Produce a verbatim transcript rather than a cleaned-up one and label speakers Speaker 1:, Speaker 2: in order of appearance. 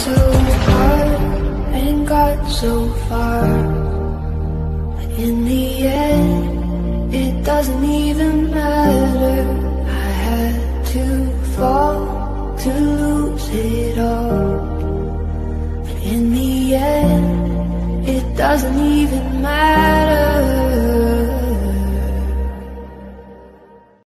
Speaker 1: so hard and got so far, but in the end it doesn't even matter. I had to fall to lose it all, but in the end it doesn't even matter.